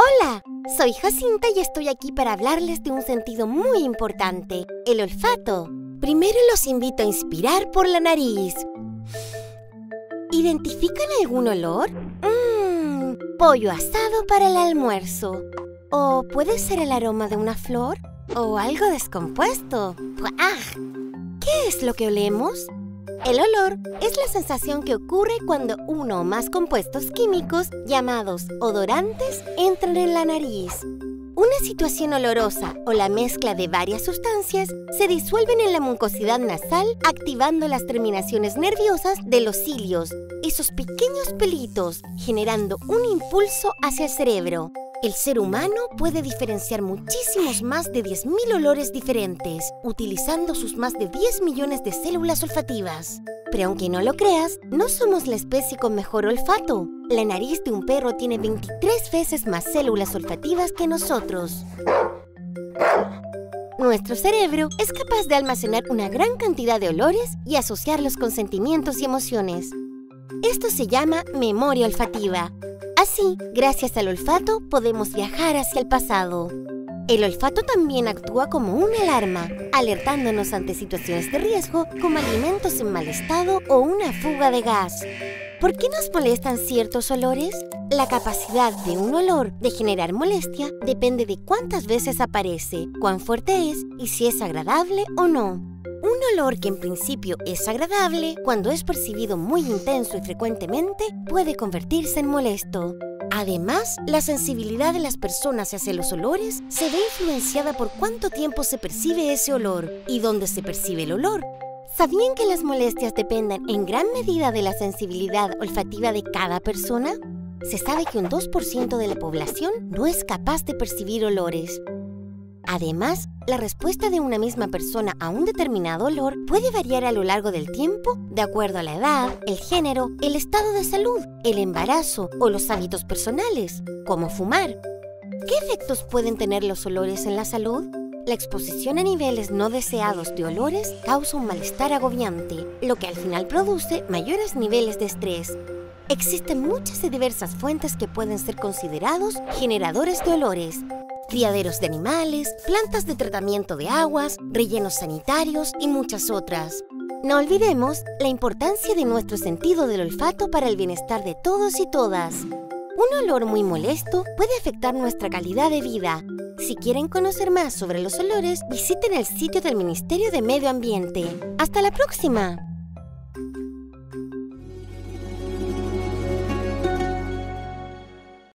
Hola, soy Jacinta y estoy aquí para hablarles de un sentido muy importante, el olfato. Primero los invito a inspirar por la nariz. ¿Identifican algún olor? Pollo asado para el almuerzo. ¿O puede ser el aroma de una flor? ¿O algo descompuesto? ¿Qué es lo que olemos? El olor es la sensación que ocurre cuando uno o más compuestos químicos, llamados odorantes, entran en la nariz. Una situación olorosa o la mezcla de varias sustancias se disuelven en la mucosidad nasal, activando las terminaciones nerviosas de los cilios, esos pequeños pelitos, generando un impulso hacia el cerebro. El ser humano puede diferenciar muchísimos más de 10.000 olores diferentes, utilizando sus más de 10 millones de células olfativas. Pero aunque no lo creas, no somos la especie con mejor olfato. La nariz de un perro tiene 23 veces más células olfativas que nosotros. Nuestro cerebro es capaz de almacenar una gran cantidad de olores y asociarlos con sentimientos y emociones. Esto se llama memoria olfativa. Así, gracias al olfato, podemos viajar hacia el pasado. El olfato también actúa como una alarma, alertándonos ante situaciones de riesgo como alimentos en mal estado o una fuga de gas. ¿Por qué nos molestan ciertos olores? La capacidad de un olor de generar molestia depende de cuántas veces aparece, cuán fuerte es y si es agradable o no. Un olor que en principio es agradable, cuando es percibido muy intenso y frecuentemente, puede convertirse en molesto. Además, la sensibilidad de las personas hacia los olores se ve influenciada por cuánto tiempo se percibe ese olor y dónde se percibe el olor. ¿Sabían que las molestias dependen en gran medida de la sensibilidad olfativa de cada persona? Se sabe que un 2% de la población no es capaz de percibir olores. Además, la respuesta de una misma persona a un determinado olor puede variar a lo largo del tiempo de acuerdo a la edad, el género, el estado de salud, el embarazo o los hábitos personales, como fumar. ¿Qué efectos pueden tener los olores en la salud? La exposición a niveles no deseados de olores causa un malestar agobiante, lo que al final produce mayores niveles de estrés. Existen muchas y diversas fuentes que pueden ser considerados generadores de olores. Criaderos de animales, plantas de tratamiento de aguas, rellenos sanitarios y muchas otras. No olvidemos la importancia de nuestro sentido del olfato para el bienestar de todos y todas. Un olor muy molesto puede afectar nuestra calidad de vida. Si quieren conocer más sobre los olores, visiten el sitio del Ministerio de Medio Ambiente. ¡Hasta la próxima!